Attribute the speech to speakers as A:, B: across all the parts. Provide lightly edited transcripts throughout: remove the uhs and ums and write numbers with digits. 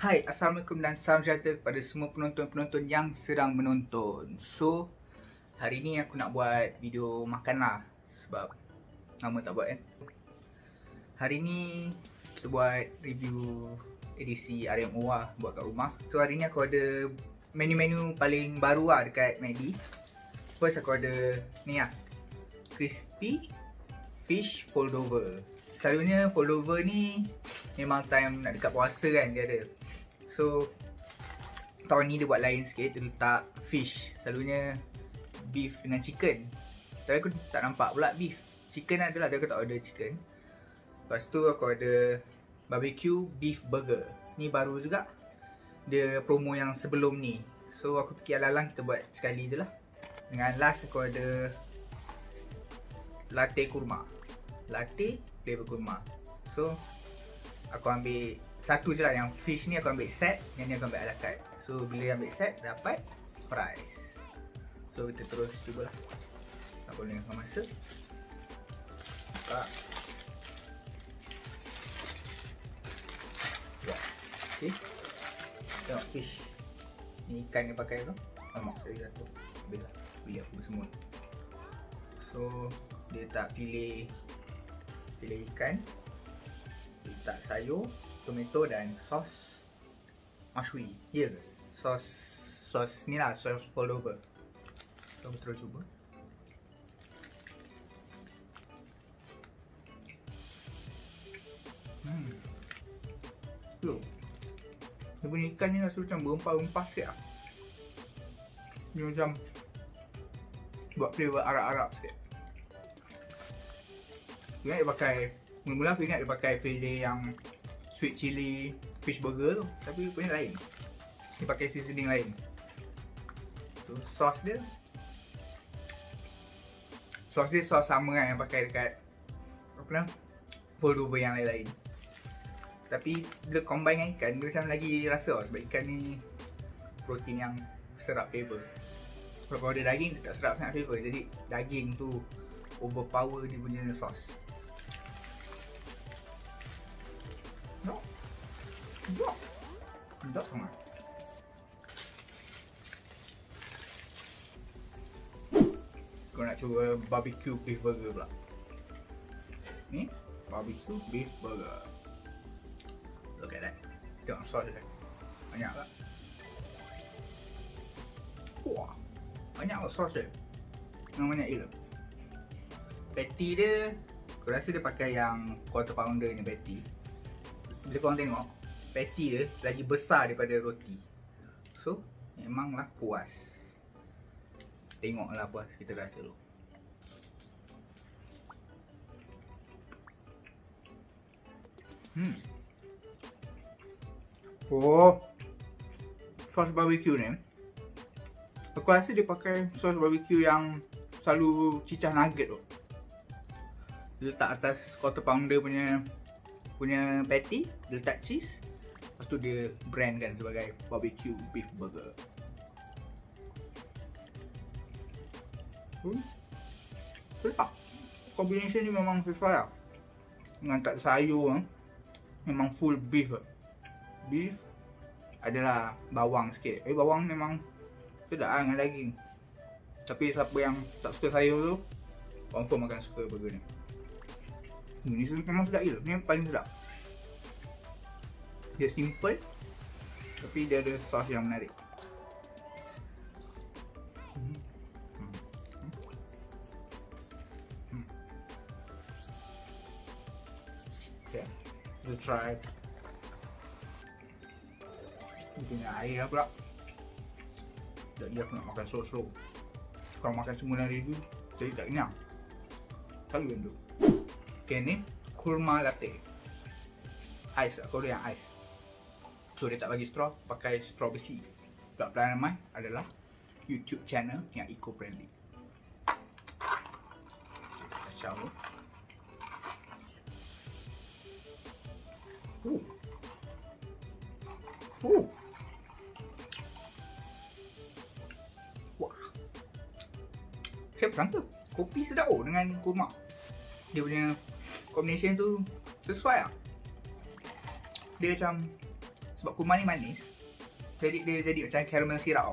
A: Hai, Assalamualaikum dan salam sejahtera kepada semua penonton-penonton yang sedang menonton. So, hari ni aku nak buat video makan lah. Sebab lama tak buat kan. Hari ni kita buat review edisi RMO lah buat kat rumah. So, hari ni aku ada menu-menu paling baru lah dekat McD. First aku ada ni lah, crispy fish fold over. Selalunya fold over ni memang time nak dekat puasa kan dia ada. So tahun ni dia buat lain sikit, dia letak fish. Selalunya beef dengan chicken, tapi aku tak nampak pula beef. Chicken adalah, tapi aku tak order chicken. Lepas tu aku ada barbecue beef burger. Ni baru juga, dia promo yang sebelum ni. So aku fikir alang-alang kita buat sekali je lah. Dengan last aku ada latte kurma, latte flavor kurma. So aku ambil satu je lah, yang fish ni aku ambil set, yang ni aku ambil ala carte. So bila ambil set dapat fries. So kita terus cuba lah. Tak boleh dengan masa. Buka. Ya. Okay. Tengok fish. Ni ikan dia pakai tu. Lemak sekali satu. Habis lah. Beli aku bersemut. So dia tak pilih ikan, letak sayur, tomato dan sos mashui. Ya ke? Sos ni lah, sos fold over. So kita terus cuba. Loh, dia punya ikan ni rasa macam berempah-empah sikit lah. Dia macam buat flavor Arab-Arab sikit. Aku ingat dia pakai, mula-mula aku ingat dia pakai fillet yang sweet chili fish burger tu, tapi punya lain. Dia pakai seasoning lain. So sos dia sos sama kan yang pakai dekat apa nama fold over yang lain-lain. Tapi bila combine dengan ikan, dia macam lagi rasa tau, sebab ikan ni protein yang serap flavor. Sebab kalau ada daging, dia tak serap sangat flavor. Jadi daging tu overpower dia punya sos. Sedap sangat. Kau nak cuba barbecue beef burger pula. Ni barbecue beef burger. Look at that. Tengok sos dia. Banyak tak? Wah, banyak lah sos dia. Memang banyak gila. Patty dia, aku rasa dia pakai yang quarter pounder ni patty. Bila korang tengok, patty dia lagi besar daripada roti. So memanglah puas. Tengoklah puas, kita rasa dulu. Oh, sos barbecue ni, aku rasa dia pakai sos barbecue yang selalu cicah nugget tu. Dia letak atas quarter pounder punya patty, dia letak cheese. Lepas tu dia brandkan sebagai barbecue beef burger. Sedap. Combination ni memang sesuai lah. Dengan tak sayur, memang full beef. Beef adalah bawang sikit. Bawang memang sedap lah dengan daging. Tapi siapa yang tak suka sayur tu, confirm akan suka burger ni. Ni memang sedap gila. Ni paling sedap. Dia simple, tapi dia ada sos yang menarik. Okay, kita try. Ni punya air lah pula. Jadi aku nak makan slow-slow. Kalau makan semua dalam review, jadi tak kenyang. Selalu macam tu. Okay, ni kurma latte. Ais, aku ada yang ais. So dia tak bagi straw, pakai straw besi. Pelan-pelan ramai adalah YouTube channel yang eco-friendly. Kacau. Wah. Saya sangka kopi sedap dengan kurma. Dia punya combination tu sesuai lah. Dia macam Sebab kurma ni manis, jadi dia jadi macam caramel syrup.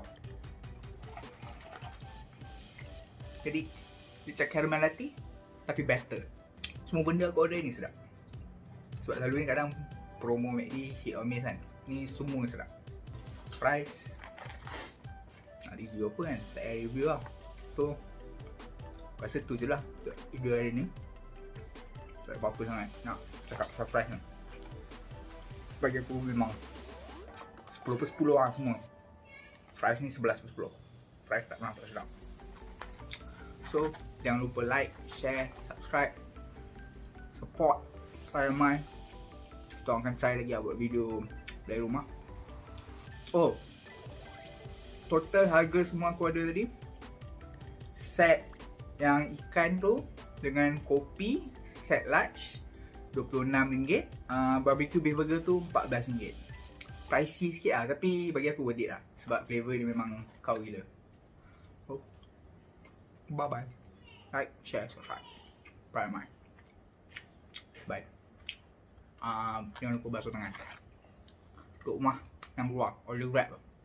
A: Jadi dia macam caramel latte tapi better. Semua benda aku order ni sedap. Sebab selalu ni kadang promo McD hit or miss kan. Ni semua sedap. Price nak review apa kan, tak payah review lah. So rasa tu je lah untuk video hari ni. Tak ada apa-apa sangat nak cakap pasal price ni. Bagi aku memang 10/10 lah semua. Price ni 11/10. Price tak pernah sedap. So jangan lupa like, share, subscribe, support Fireman. Kita akan try lagi buat video dari rumah. Oh, total harga semua aku ada tadi, set yang ikan tu dengan kopi set large RM26, barbecue beef burger tu RM14. Pricey sikit lah, tapi bagi aku worth it lah. Sebab flavor ni memang kau gila. Oh, bye bye. Like, share, subscribe Fireman. Bye. Jangan lupa basuh tangan. Duduk rumah yang keluar, order Grab.